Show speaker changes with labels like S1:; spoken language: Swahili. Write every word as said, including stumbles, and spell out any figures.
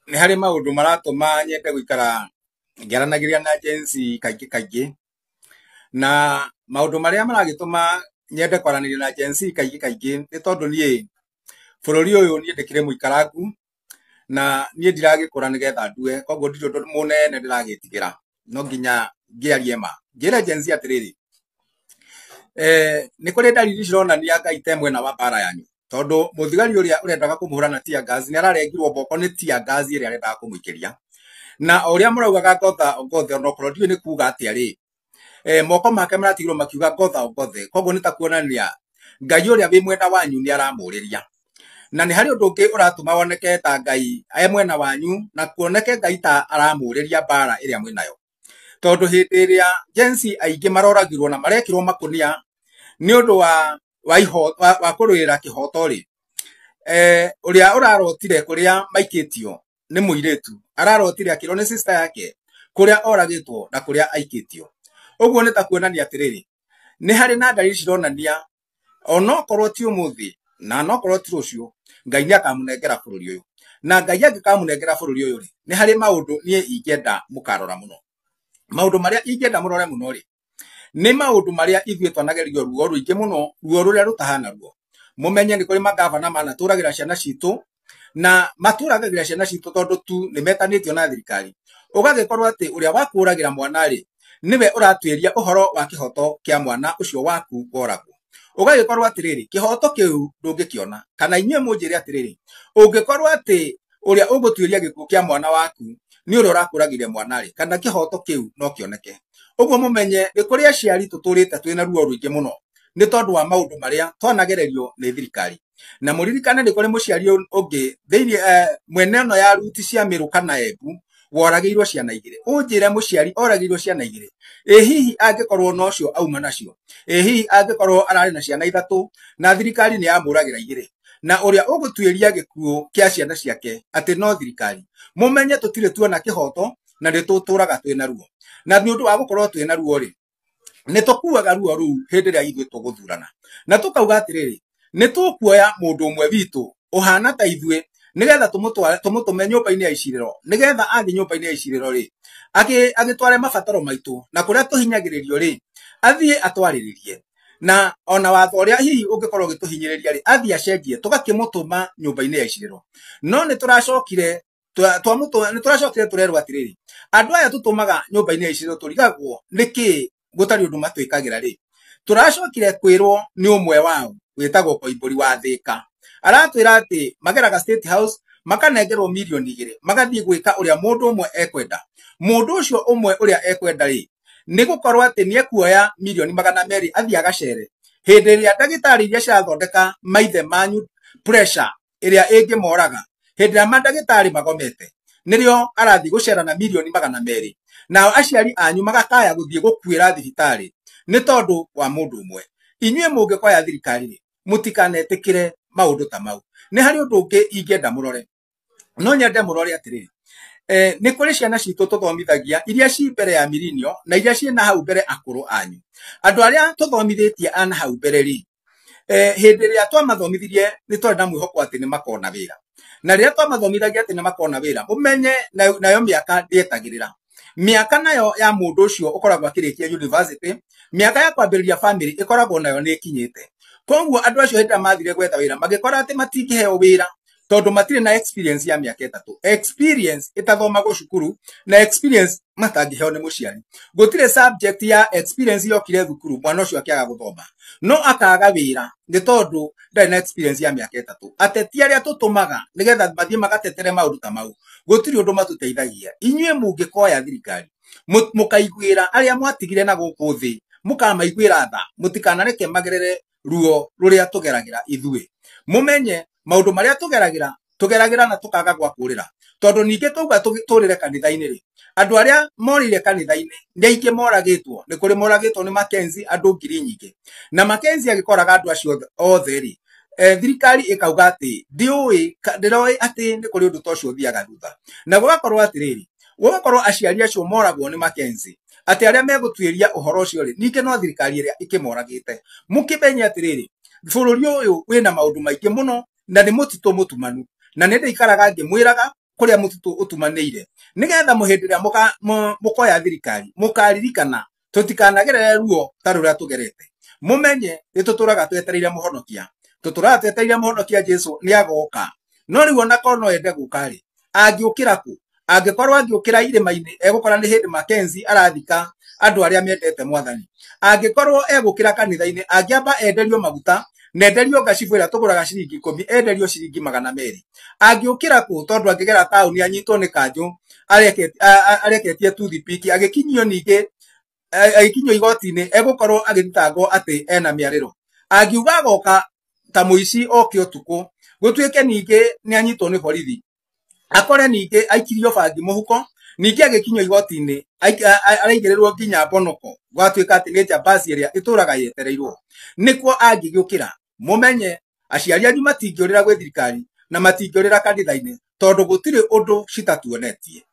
S1: nĩ harĩ maũndũ maratũma nyende gũikara ngĩaranagĩria na agency kaingĩ kaingĩ, na maũndũ marĩa maragĩtũma nyende kwaranĩria na agency kaingĩ kaingĩ nĩ tondũ niĩ bũrũri ũyũ niĩ ndĩkĩrĩ mũikarangu na niĩ ndiragĩkũra nĩgetha ndue, koguo ndirĩ ũndũ mũnene ndĩragĩtigĩra, no nginya ngĩarie ma ngĩre agency atĩrĩrĩ, eh, nĩ kũrĩ dalili cironania Ngai te mwena wa mbara yanyu, tondũ mũthigari ũrĩa ũrendaga kũmũhũra na tear gas nĩ ararengirwo mboko nĩ tear gas ĩrĩa arendaga kũmũikĩria, na ũrĩa mũraugaga ngotha ngothe onokorwo ndiũĩ nĩ kuuga atĩa rĩ, eh, moko make maratigirwo makiuga ngotha ngothe, koguo nĩ ta kuonania Ngai ũrĩa wĩ mwena wanyu nĩ aramũrĩria, na nĩ harĩ ũndũ ũngĩ ũratũma woneke ta Ngai e mwena wanyu na kuoneke Ngai ta aramũrĩria mbara ĩrĩa mwĩnayo, tondũ hĩndĩ ĩrĩa agency aingĩ maroragirwo na marekĩrwo makũnia nĩ ũndũ wa wa iho wa, wa kũrũĩra kĩhoto rĩ, eh, ũrĩa ũrarotire kũrĩa maikĩtio nĩ mũirĩtu ararotire akĩrwo nĩ sister yake kũrĩa oragĩtwo na kũrĩa aikĩtio, ũguo nĩ ta kuonania atĩrĩrĩ, nĩ harĩ na dalili cironania onokorwo ti ũmũthĩ na onokorwo ti rũciũ Ngai nĩ akamũnengera bũrũri ũyũ, na Ngai angĩkamũnengera bũrũri ũyũ rĩ, nĩ harĩ maũndũ niĩ ingĩenda mũkarora mũno. Maũndũ marĩa ingĩenda mũrore mũno rĩ, nĩ maũndũ marĩa ithuĩ twanagerio ruo rũingĩ mũno, ruo rũrĩa rũtahana ruo. Mũmenye nĩ kũrĩ magavana manatũragĩra ciana citũ na matũragĩra ciana citũ tondũ tu nĩ metanĩtio na thirikari, ũgagĩkorwo atĩ ũrĩa wakũragĩra mwana rĩ, niwe ũratuĩria ũhoro wa kĩhoto kĩa mwana ũcio waku woragwo. Ũgagĩkorwo atĩrĩrĩ, kĩhoto kĩu ndũngĩkĩona, kana inyuĩ mũnjĩre atĩrĩrĩ, ũngĩkorwo atĩ ũrĩa ũgũtuĩria gĩkuũ kĩa mwana waku nĩ ũrĩa ũrakũragĩre mwana rĩ, kana kĩhoto kĩu no kĩoneke. Ũguo mũmenye nĩ kũrĩ aciari tũtũrĩte twĩna ruo rũingĩ mũno nĩ tondũ wa maũndũ marĩa twanagererio nĩ thirikari, na mũririkane nĩ kũrĩ mũciari ũngĩ thĩinĩ uh, mwene ĩno ya ruti cia Mĩrũ kana Embu woragĩirwo ciana igĩrĩ. Ũnjĩre mũciari oragĩirwo ciana igĩrĩ, ĩ hihi angĩkorwo no cio auma nacio, ĩ hihi angĩkorwo ararĩ na ciana ithatũ na thirikari nĩ yamũragĩra igĩrĩ, na ũrĩa ũgũtuĩria gĩkuũ kĩa ciana ciake atĩ no thirikari, mũmenye tũtirĩ tuona kĩhoto na nĩ tũtũraga twĩna ruo, na nĩ ũndũ wa gũkorwo twĩna ruo rĩ, nĩ tũkuaga ruo rũu hĩndĩ ĩrĩa ithuĩ tũgũthurana, na tũkauga atĩrĩrĩ, nĩ tũkuoya mũndũ ũmwe witũ ũhana ta ithuĩ nĩgetha tũmũtware tũmũtũme nyũmba-inĩ ya icirĩro, nĩgetha athiĩ nyũmba-inĩ ya icirĩro rĩ, agĩtware mabataro maitũ na kũrĩa tũhinyagĩrĩrio rĩ, athiĩ atwarĩrĩrie, na ona watho ũrĩa hihi ũngĩkorwo ũgĩtũhinyĩrĩria rĩ, athiĩ acenjie tũgakĩmũtũma nyũmba-inĩ ya icirĩro. No nĩ tũracokire twamũtũma nĩ tũracokire tũrerwo atĩrĩrĩ, andũ aya tũtũmaga nyũmba-inĩ ya icirĩro tũrigagwo nĩkĩ gũtarĩ ũndũ matwĩkagĩra rĩ, tũracokire kwĩrwo nĩ ũmwe wao wĩtagwo Koimbũri wa Thĩka, aratwĩra atĩ mageraga State House makanengerwo mirioni igĩrĩ magathiĩ gwĩka ũrĩa mũndũ ũmwe ekwenda. Mũndũ ũcio ũmwe ũrĩa ekwenda rĩ, nĩ gũkorwo atĩ nĩ ekuoya mirioni magana merĩ athiĩ agacere hĩndĩ ĩrĩa ndagĩtarĩ iria cirathondeka maithe manyu pressure ĩrĩa ĩngĩmoraga, hĩndĩ ĩrĩa mandagĩtarĩ magomete nĩrĩo arathiĩ gũcera na mirioni magana merĩ, nao aciari anyu magakaya gũthiĩ gũkuĩra thibitarĩ nĩ tondũ wa mũndũ ũmwe. Inyuĩ mũngĩkoya thirikari rĩ, mũtikanetĩkĩre maũndũ ta mau. Nĩ harĩ ũndũ ũngĩ ingĩenda mũrore, no nyende mũrore atĩrĩrĩ, eh, nĩ kũrĩ ciana citũ tũthomithagia iria ci mbere ya mirinio na iria ciĩ na hau mbere akũrũ anyu. Andũ arĩa tũthomithĩtie ana hau mbere rĩ, eh, hĩndĩ ĩrĩa twamathomithirie nĩ twarĩ na mwĩhoko atĩ nĩ makona wĩra, na rĩrĩa twamathomithagia atĩ nĩ makona wĩra, mũmenye nayo mĩaka ndĩetagĩrĩra. Mĩaka nayo ya mũndũ ũcio ũkoragwo akĩrĩkia university, mĩaka ya kwambĩrĩria family ĩkoragwo nayo nĩ ĩkinyĩte. Koguo andũ acio hĩndĩ ĩrĩa mathire gwetha wĩra magĩkora atĩ matingĩheo wĩra tondũ matirĩ na experience ya mĩaka ĩtatũ. Experience ĩtathomagwo cukuru na experience matangĩheo nĩ mũciari. Gũtirĩ subject ya experience yokire thukuru mwana ũcio akĩaga gũthoma, no akaga wĩra nĩ tondũ ndarĩ na experience ya mĩaka ĩtatũ. Ateti arĩa tũtũmaga nĩgetha mathiĩ magatetere maũndũ ta mau, gũtirĩ ũndũ matũteithagia. Inyuĩ mũngĩkoya thirikari mũkaiguĩra arĩa mwatigire na gũkũ thĩ, mũkamaiguĩra tha, mũtikanareke magerere ruo rũrĩa tũgeragĩra ithuĩ. Mũmenye maũndũ marĩa tũgeragĩra tũgeragĩra na tũkaga gwakũrĩra, tondũ ningĩ twauga tũrĩre kanitha-inĩ rĩ, andũ arĩa morire kanitha-inĩ nĩ aingĩ moragĩtwo. Nĩ kũrĩ moragĩtwo nĩ Mackenzie andũ ngiri nyingĩ, na Mackenzie agĩkoraga andũ acio othe rĩ, eh, thirikari ĩkauga atĩ ndiũĩ ndĩroĩ atĩ nĩ kũrĩ ũndũ ta ũcio ũthiaga thutha, na gũgakorwo atĩrĩrĩ, gũgakorwo aciari acio moragwo nĩ Mackenzie atĩ arĩa megũtuĩria ũhoro ũcio rĩ, ningĩ no thirikari ĩrĩa ĩkĩmoragĩte. Mũkĩmenye atĩrĩrĩ, bũrũri ũyũ wĩna maũndũ maingĩ mũno na nĩ mũtitũ mũtumanu, na nĩ ndĩikaraga ngĩmwĩraga kuria mututu utumaneire nigetha muhindiria muka mukoya thirikari mukaririkana tutikanagerere ruo taruria tugerete mumenye nituturaga twetereire muhonokia tuturaga twetereire muhonokia Jesu ni agoka no riu ona kono ende gukari angiukira ku angikorwo angiukira irima-ini egukora ni hindi Makenzi arathika andu aria miendete mwathani angikorwo egukira kanitha-ini angiamba enderio maguta nenderio gacibu ira tuguraga ciringi ikumi enderio ciringi magana meri angiukira ku tondu angigera tauni anyitwo ni kanju areketie tuthipiki agikinyio ningi agikinyio igoti-ini egukorwo agithitangwo ati ena miariro angiuga agoka ta muici oke utuku gutwike ningi ni anyitwo ni borithi akore ningi aikirio bangi muhuko ningi agikinyio igoti-ini araigirirwo nginya bonoko gwatwika ati ni jabasi iria ituraga yetereirwo nikwo angigiukira mumenye aciari anyu matingiurira gwe thirikari na matingiurira kanitha-ini tondu gutire undu citatuonetie